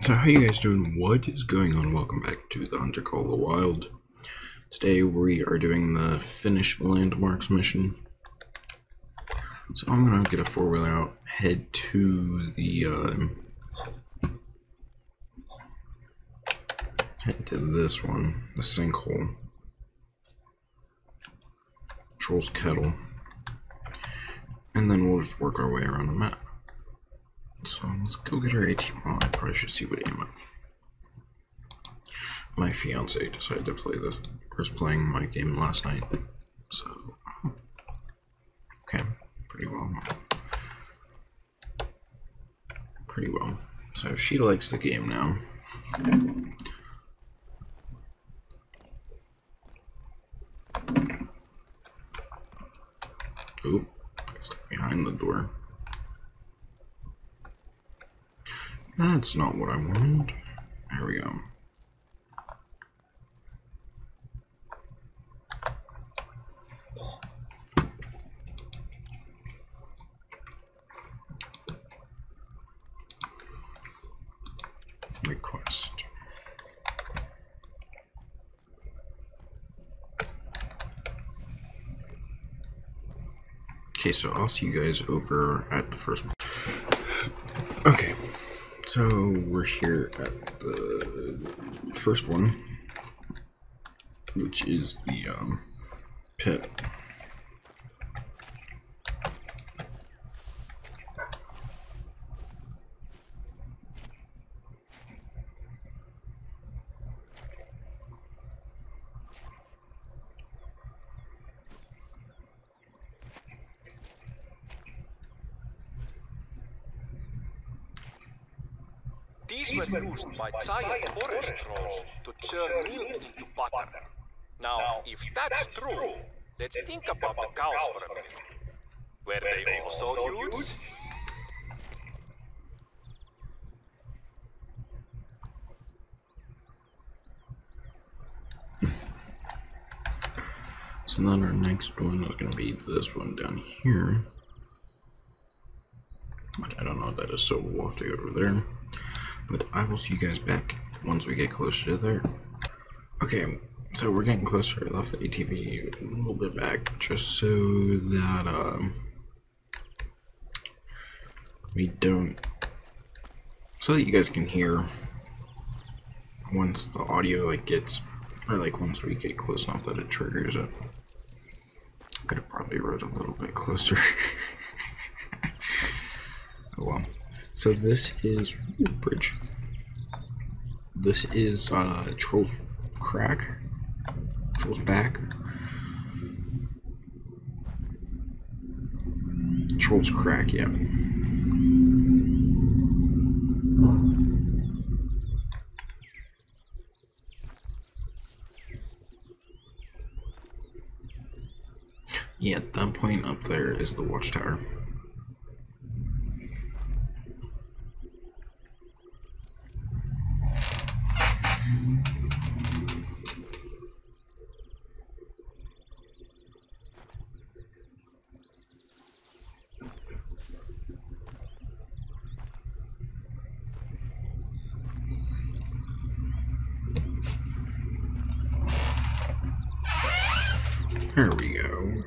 So how you guys doing? What is going on? Welcome back to the Hunter Call of the Wild. Today we are doing the Finnish landmarks mission. So I'm gonna get a four-wheeler out, head to the head to this one, the sinkhole. Troll's Kettle. And then we'll just work our way around the map. So let's go get our AT. Well, I probably should see what aim at. My fiance decided to play this. Was playing my game last night, so okay, pretty well. Pretty well. So she likes the game now. Oop, stuck behind the door. That's not what I wanted. There we go. Request. Okay, so I'll see you guys over at the first one. Okay, so we're here at the first one, which is the pit. These were used by giant forest trolls to churn milk into butter. Now, if that's true, let's think about the cows for a minute. Were they also huge? So then our next one is going to be this one down here. Which I don't know what that is, so we'll have to go over there. But I will see you guys back once we get closer to there. Okay, so we're getting closer. I left the ATV a little bit back just so that we don't, so that you guys can hear once the audio like gets, or like once we get close enough that it triggers it. Could have probably rode a little bit closer. Oh well. So this is bridge. This is Troll's Crack. Troll's Back. Troll's Crack, yeah. Yeah, at that point up there is the watchtower. There we go.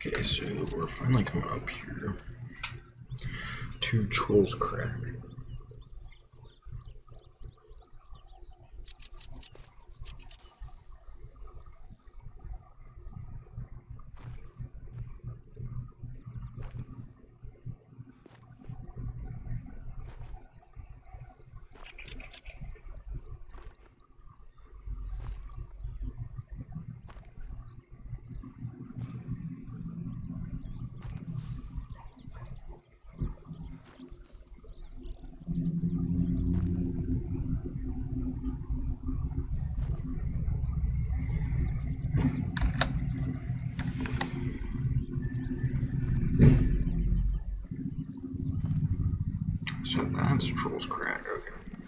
Okay, so we're finally coming up here to Troll's Crack. So that's Troll's Crack, okay.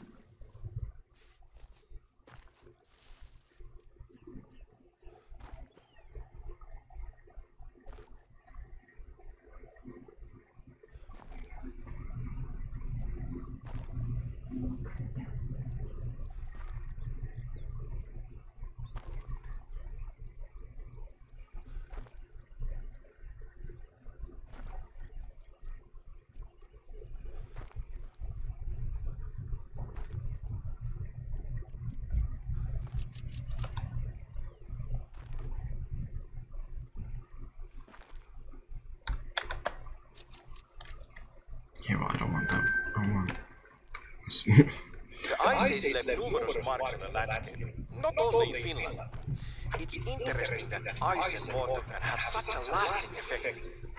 Yeah, well, I don't want that. I want this. The Ice Age left numerous marks on the landscape, not only in Finland. It's interesting that ice and water can have such a lasting effect.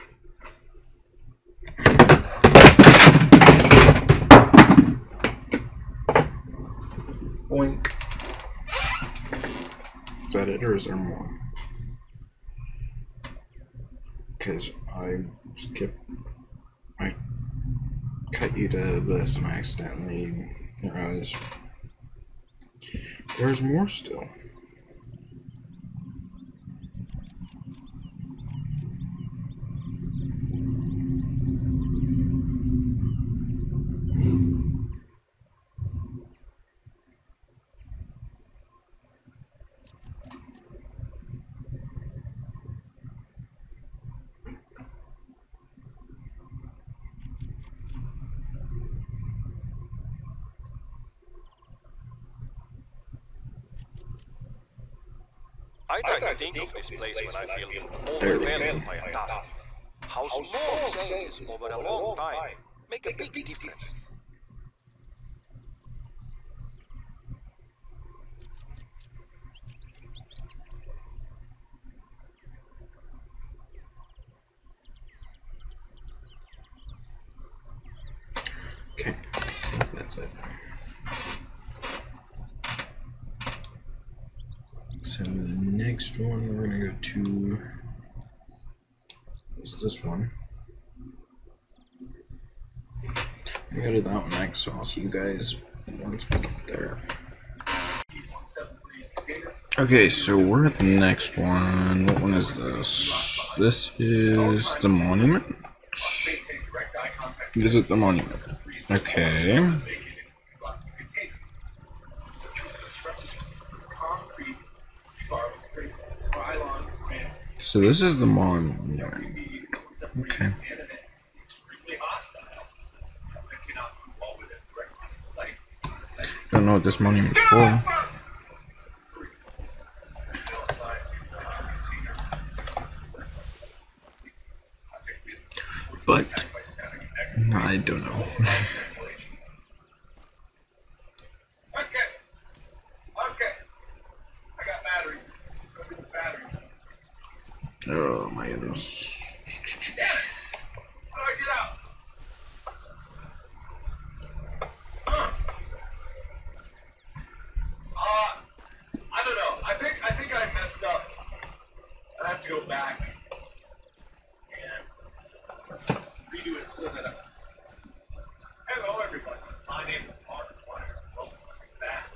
Boink. Is that it, or is there more? Because I cut you to this and I accidentally realized there's more still. I try to think of this place when I feel overwhelmed by a task. How small changes over a long time make a big difference. Okay, I think that's it. So the next one we're gonna go to is this one. I go to that one next, so I'll see you guys once we get there. Okay, so we're at the next one. What one is this? This is the monument. Visit the monument. Okay. So this is the monument. Okay. Don't know what this monument's for. But I don't know. Oh my goodness. I don't know. I think I messed up. I have to go back and redo it so that hello everybody. My name is Mark Meyer. Welcome back.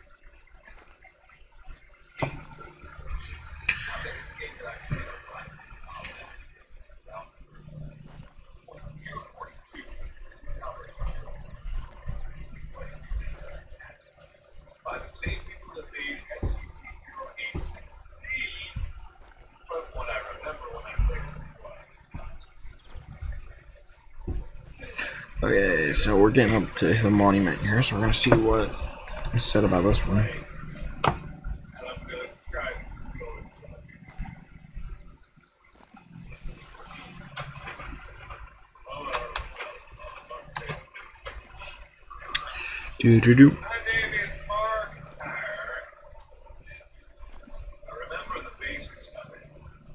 By the same people that made SCP-086D, from what I remember, Okay, so we're getting up to the monument here, so we're gonna see what is said about this one. Do do do. My name is Mark. I remember the basics of it.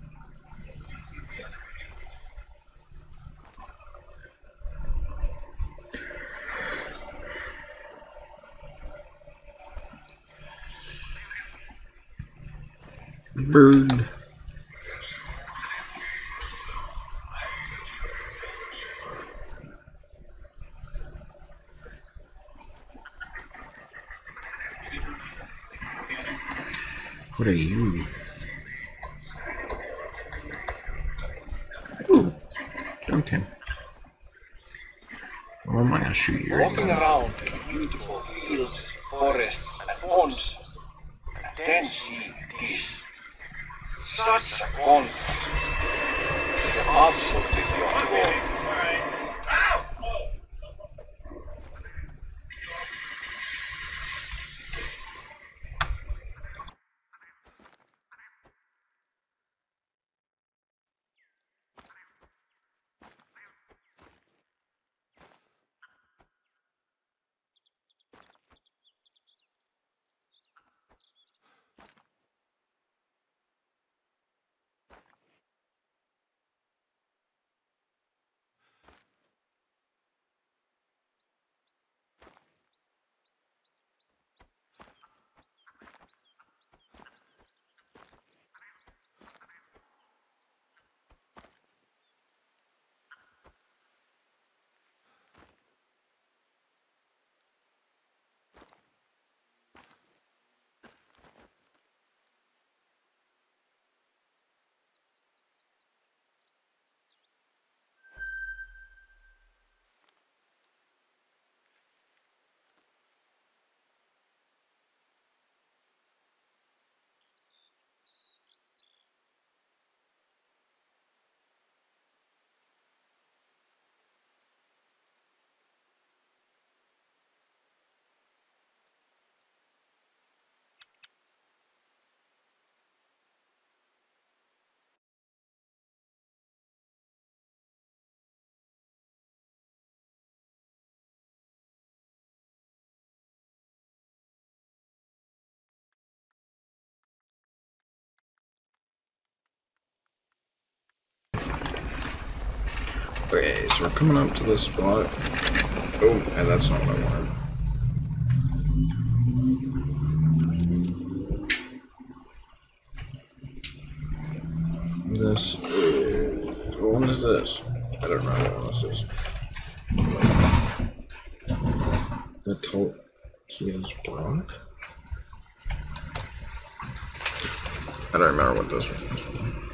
Bird. What are you? Ooh. Okay. Well, I'm not gonna shoot you right Walking now. around in beautiful fields, forests, and ponds, and then see this. Such a contrast. The absolutely beyond world. Okay, so we're coming up to this spot. Oh, and that's not what I wanted. This is... What one is this? I don't know what one this is. The Tolkien's Rock? I don't remember what this one is.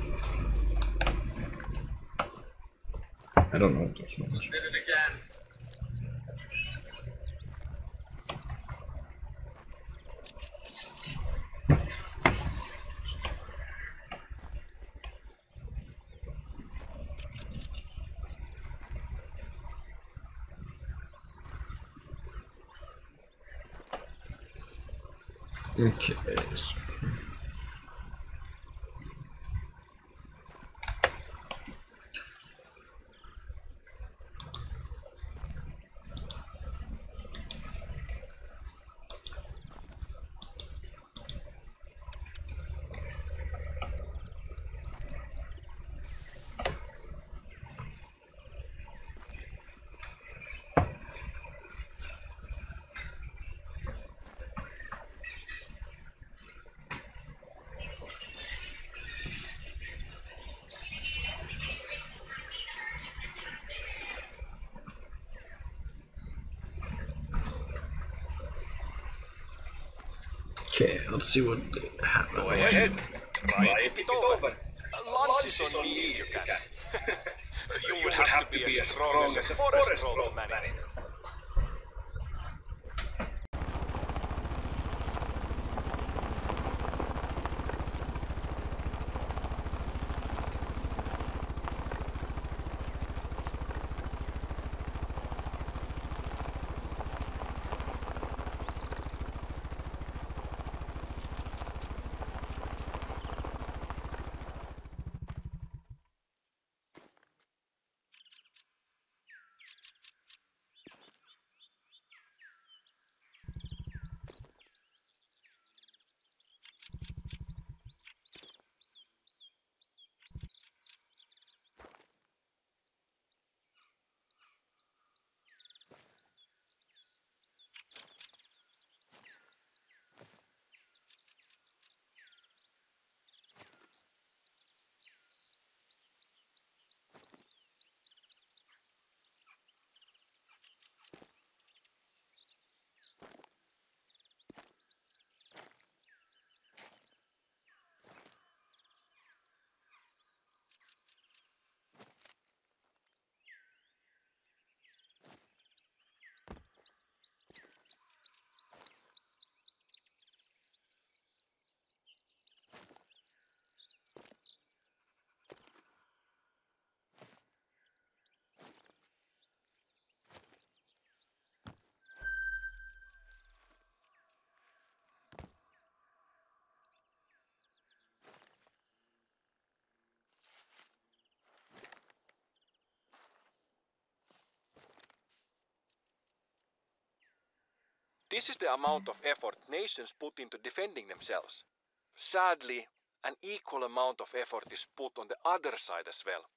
I don't know what this one is. Did it again. Okay, so okay, let's see what happened. Go ahead. Try and tip it over. Lunge is on me if you can. You will have to be as strong as a forest troll to manage. This is the amount of effort nations put into defending themselves. Sadly, an equal amount of effort is put on the other side as well.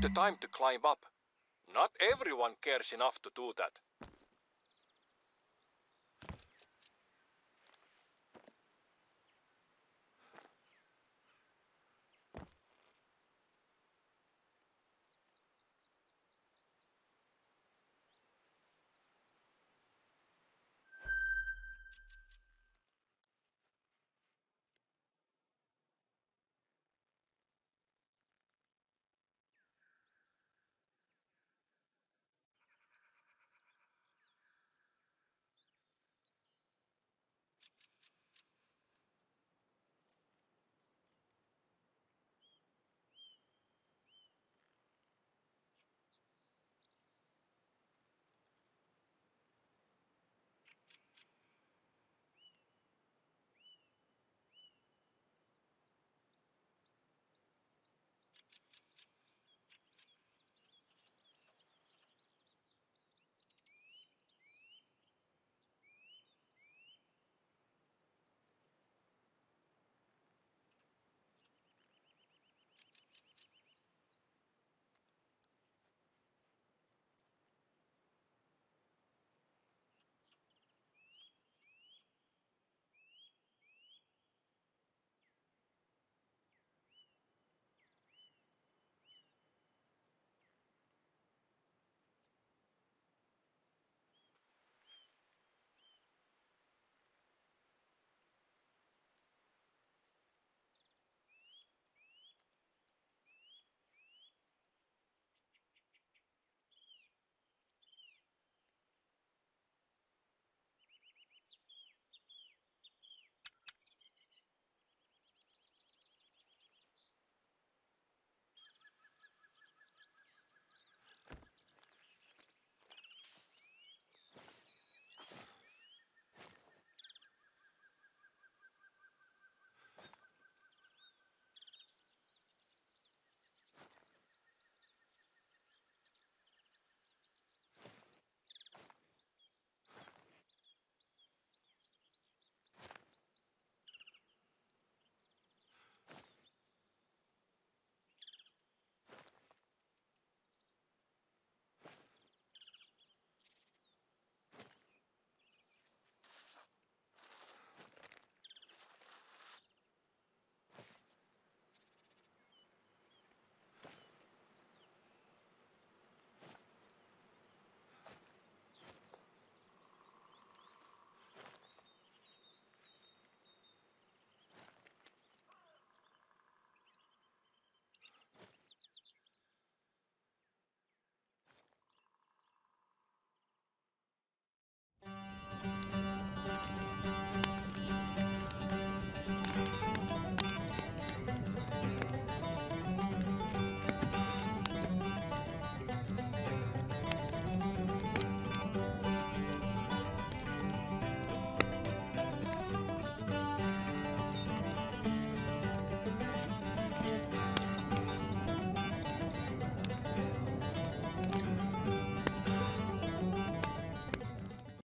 the time to climb up. Not everyone cares enough to do that.